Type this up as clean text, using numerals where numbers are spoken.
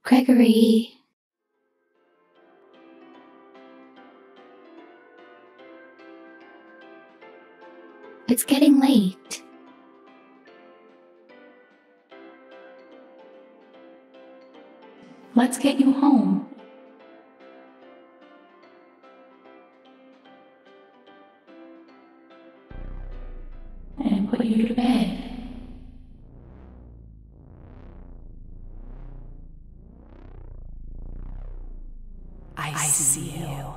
Gregory. It's getting late. Let's get you home. And put you to bed. I see you.